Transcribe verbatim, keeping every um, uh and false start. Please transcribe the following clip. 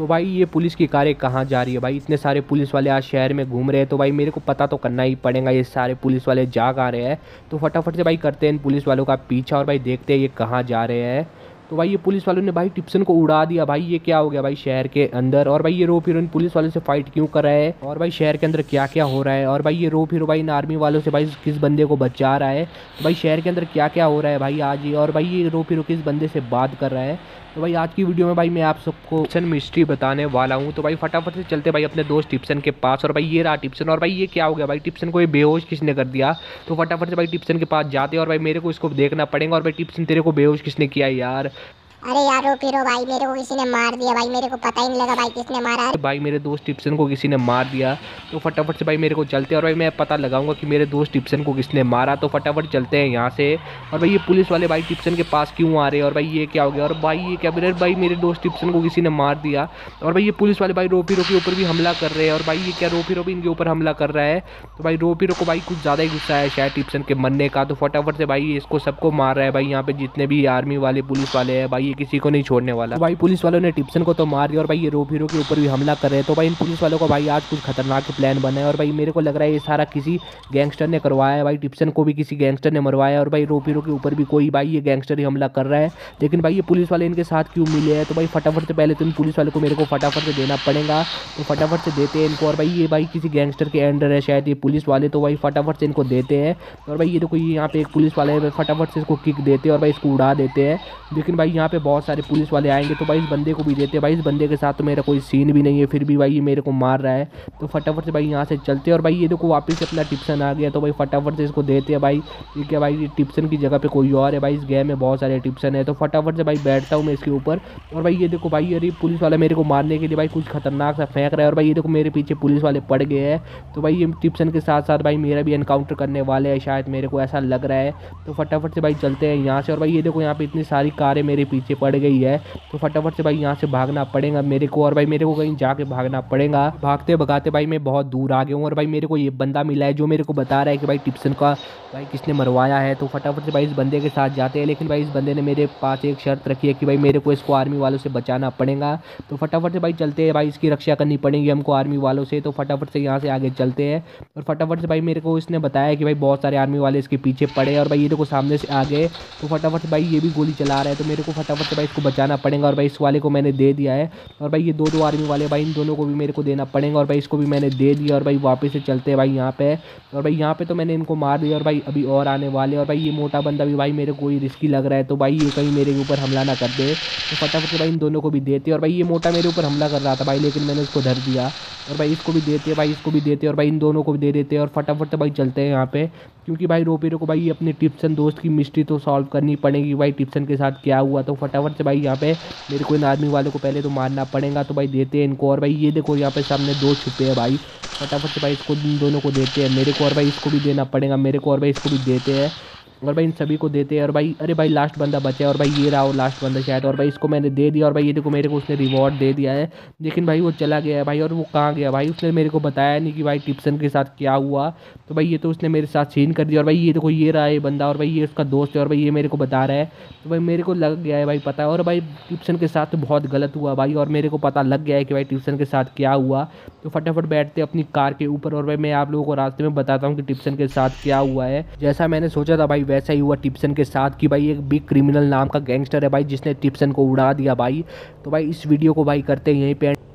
तो भाई ये पुलिस की कारें कहाँ जा रही है भाई? इतने सारे पुलिस वाले आज शहर में घूम रहे हैं, तो भाई मेरे को पता तो करना ही पड़ेगा ये सारे पुलिस वाले जा कहाँ रहे हैं। तो फटाफट से भाई करते हैं इन पुलिस वालों का पीछा और भाई देखते हैं ये कहाँ जा रहे हैं। तो भाई ये पुलिस वालों ने भाई टिप्सन को उड़ा दिया भाई। ये क्या हो गया भाई शहर के अंदर? और भाई ये रो फिर इन पुलिस वालों से फाइट क्यों कर रहा है? और भाई शहर के अंदर क्या क्या हो रहा है? और भाई ये रो फिर भाई इन आर्मी वालों से भाई किस बंदे को बचा रहा है? तो भाई शहर के अंदर क्या क्या हो रहा है भाई आज ये? और भाई ये रो फिर किस बंदे से बात कर रहा है? तो भाई आज की वीडियो में भाई मैं आप सबको टिप्सन मिस्ट्री बताने वाला हूँ। तो भाई फटाफट से चलते भाई अपने दोस्त टिप्सन के पास। और भाई ये रहा टिप्सन। और भाई ये क्या हो गया भाई? टिप्सन को ये बेहोश किसने कर दिया? तो फटाफट से भाई टिप्सन के पास जाते हैं और भाई मेरे को इसको देखना पड़ेगा। और भाई टिप्सन तेरे को बेहोश किसने किया यार? अरे यार रो फिरो भाई, मेरे को किसी ने मार दिया भाई, मेरे को पता ही नहीं लगा भाई किसने मारा है। भाई मेरे दोस्त टिप्सन को किसी ने मार दिया। तो फटाफट से भाई मेरे को चलते हैं और भाई मैं पता लगाऊंगा कि मेरे दोस्त टिप्सन को किसने मारा। तो फटाफट चलते हैं यहाँ से। और भाई ये पुलिस वाले भाई टिप्सन के पास क्यों आ रहे हैं? और भाई ये क्या हो गया? और भाई ये क्या मेरे भाई मेरे दोस्त टिप्सन को किसी ने मार दिया। और भाई ये पुलिस वाले भाई रोपीरो के ऊपर भी हमला कर रहे हैं। और भाई ये क्या रोपीरो भी इनके ऊपर हमला कर रहा है? तो भाई रोपीरो को भाई कुछ ज़्यादा ही गुस्सा है शायद टिप्सन के मरने का। तो फटाफट से भाई इसको सबको मार रहा है भाई। यहाँ पे जितने भी आर्मी वाले पुलिस वाले हैं भाई ये किसी को नहीं छोड़ने वाला। तो भाई पुलिस वालों ने टिप्सन को तो मार दिया और भाई ये रोपीरो के ऊपर भी हमला कर रहे हैं। तो भाई इन पुलिस वालों को भाई आज कुछ खतरनाक प्लान बना है। और भाई मेरे को लग रहा है ये सारा किसी गैंगस्टर ने करवाया है भाई। टिप्सन को भी किसी गैंगस्टर ने मरवाया और भाई रोपीरो के ऊपर भी कोई भाई ये गैंगस्टर ही हमला कर रहा है। लेकिन भाई ये पुलिस वाले इनके साथ क्यों मिले हैं? तो भाई फटाफट से पहले तो इन पुलिस वाले को मेरे को फटाफट से देना पड़ेगा। तो फटाफट से देते हैं इनको। और भाई ये भाई किसी गैंगस्टर के अंडर है शायद ये पुलिस वाले। तो भाई फटाफट से इनको देते हैं। और भाई ये देखो ये यहाँ पे एक पुलिस वाले है, फटाफट से इसको किक देते हैं और भाई इसको उड़ा देते हैं। लेकिन भाई यहाँ पे बहुत सारे पुलिस वाले आएंगे तो भाई इस बंदे को भी देते हैं। भाई इस बंदे के साथ तो मेरा कोई सीन भी नहीं है, फिर भी भाई ये मेरे को मार रहा है। तो फटाफट से भाई यहाँ से चलते हैं। और भाई ये देखो वापस से अपना टिप्सन आ गया। तो भाई फटाफट से इसको देते हैं भाई। ये क्या भाई टिप्सन की जगह पे कोई और है भाई। इस गेम में बहुत सारे टिप्सन है। तो फटाफट से भाई बैठता हूँ मैं इसके ऊपर। और भाई ये देखो भाई अरे पुलिस वाला मेरे को मारने के लिए भाई कुछ खतरनाक सा फेंक रहा है। और भाई ये देखो मेरे पीछे पुलिस वाले पड़ गए हैं। तो भाई ये टिप्सन के साथ साथ भाई मेरा भी एनकाउंटर करने वाले हैं शायद, मेरे को ऐसा लग रहा है। तो फटाफट से भाई चलते हैं यहाँ से। और भाई ये देखो यहाँ पे इतनी सारी कारें मेरे पीछे पड़ गई है। तो फटाफट से भाई यहाँ से भागना पड़ेगा मेरे को। और भाई मेरे को कहीं जाके भागना पड़ेगा। भागते भगाते भाई मैं बहुत दूर आ गया हूँ। और भाई मेरे को ये बंदा मिला है जो मेरे को बता रहा है कि भाई टिप्सन का भाई किसने मरवाया है। तो फटाफट से भाई इस बंदे के साथ जाते हैं। लेकिन भाई इस बंदे ने मेरे पास एक शर्त रखी है कि भाई मेरे को इसको आर्मी वालों से बचाना पड़ेगा। तो फटाफट से भाई चलते हैं भाई, इसकी रक्षा करनी पड़ेगी हमको आर्मी वालों से। तो फटाफट से यहाँ से आगे चलते हैं। और फटाफट से भाई मेरे को इसने बताया कि भाई बहुत सारे आर्मी वाले इसके पीछे पड़े। और भाई ये देखो सामने से आ गए। तो फटाफट से भाई ये भी गोली चला रहा है। तो मेरे को फटाफट से भाई इसको बचाना पड़ेगा। और भाई इस वाले को मैंने दे दिया है। और भाई ये दो दो आर्मी वाले भाई इन दोनों को भी मेरे को देना पड़ेगा। और भाई इसको भी मैंने दे दिया। और भाई वापस से चलते हैं भाई यहाँ पे। और भाई यहाँ पे तो मैंने इनको मार दिया। और भाई अभी और आने वाले। और भाई ये मोटा बंदा भी भाई मेरे को ही रिस्की लग रहा है। तो भाई ये कहीं मेरे ऊपर हमला ना कर दे। तो फटाफट से भाई इन दोनों को भी देते। और भाई ये मोटा मेरे ऊपर हमला कर रहा था भाई, लेकिन मैंने उसको धर दिया। और भाई इसको भी देते भाई, इसको भी देते। और भाई इन दोनों को भी दे देते। और फटाफट से भाई चलते हैं यहाँ पे, क्योंकि भाई रोपीरो को भाई अपने टिप्सन दोस्त की मिस्ट्री तो सॉल्व करनी पड़ेगी भाई टिप्सन के साथ क्या हुआ। तो फटाफट से भाई यहाँ पे मेरे को इन आदमी वालों को पहले तो मारना पड़ेगा। तो भाई देते हैं इनको। और भाई ये देखो यहाँ पे सामने दो छुपे हैं भाई। फटाफट से भाई इसको इन दोनों को देते हैं मेरे को। और भाई इसको भी देना पड़ेगा मेरे को। और भाई इसको भी देते हैं। और भाई इन सभी को देते हैं। और भाई अरे भाई लास्ट बंदा बचा है। और भाई ये रहा वो लास्ट बंदा शायद। और भाई इसको मैंने दे दिया। और भाई ये देखो मेरे को उसने रिवॉर्ड दे दिया है। लेकिन भाई वो चला गया है भाई। और वो कहाँ गया भाई? उसने मेरे को बताया नहीं कि भाई टिप्सन के साथ क्या हुआ। तो भाई ये तो उसने मेरे साथ सीन कर दिया। और भाई ये देखो ये रहा ये बंदा। और भाई ये उसका दोस्त है। और भाई ये मेरे को बता रहा है। तो भाई मेरे को लग गया है भाई पता। और भाई टिप्सन के साथ तो बहुत गलत हुआ भाई। और मेरे को पता लग गया है कि भाई टिप्सन के साथ क्या हुआ। तो फटाफट बैठते अपनी कार के ऊपर। और भाई मैं आप लोगों को रास्ते में बताता हूँ कि टिप्सन के साथ क्या हुआ है। जैसा मैंने सोचा था भाई वैसा ही हुआ टिप्सन के साथ कि भाई एक बिग क्रिमिनल नाम का गैंगस्टर है भाई जिसने टिप्सन को उड़ा दिया भाई। तो भाई इस वीडियो को भाई करते हैं यहीं पे।